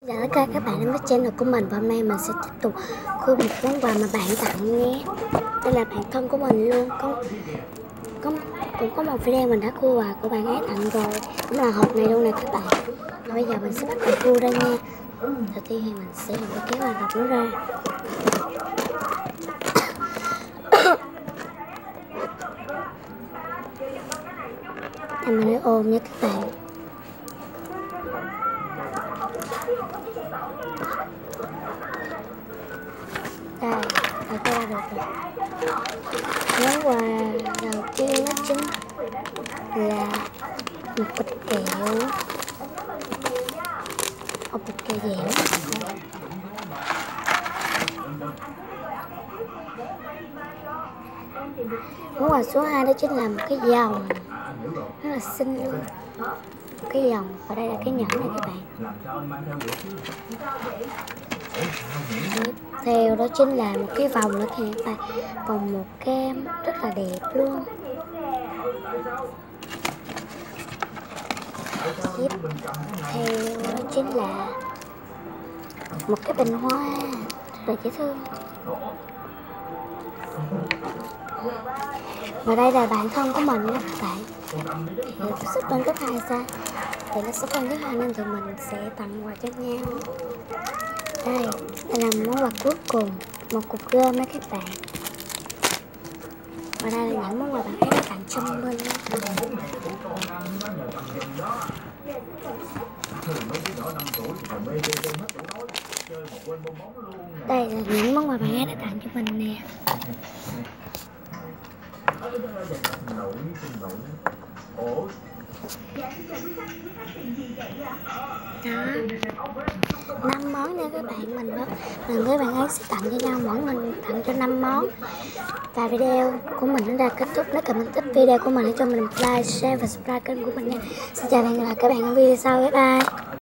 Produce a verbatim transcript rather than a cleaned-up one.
Dạ tất cả các bạn đến với channel của mình và hôm nay mình sẽ tiếp tục khu một món quà mà bạn tặng nhé. Đây là bạn thân của mình luôn, có, có cũng có một video mình đã khu quà của bạn ấy tặng rồi, cũng là hộp này luôn nè các bạn. Và bây giờ mình sẽ bắt đầu khu ra nha. Đầu tiên thì mình sẽ dùng cái kéo và gọt nó ra. Thì mình sẽ ôm nha các bạn. Đây, đã ra được rồi. Món quà đầu tiên đó chính là một bịch kẹo, một bịch kẹo dẻo. Món quà số hai đó chính là một cái vòng rất là xinh luôn, một cái vòng, và đây là cái nhẫn này các bạn. Tiếp theo đó chính là một cái vòng nữa kìa các bạn, vòng một kem rất là đẹp luôn. Tiếp theo đó chính là một cái bình hoa rất là dễ thương. Và đây là bạn thân của mình nha các bạn. Thì sắp lên cấp hai sao? Thì nó sắp lên cấp hai nên tụi mình sẽ tặng quà cho nhau. Đây, đây là món quà cuối cùng, một cục gôm đó các bạn. Và đây là những món quà bạn ấy đã tặng cho mình. Đây là những món quà bạn ấy đã tặng cho mình nè. Đó, năm món nha các bạn. Mình đó, mình với bạn ấy sẽ tặng cho nhau, mỗi mình tặng cho năm món. Và video của mình đã kết thúc. Nếu các bạn thích video của mình hãy cho mình like, share và subscribe kênh của mình nha. Xin chào và hẹn gặp lại các bạn ở video sau. Bye bye.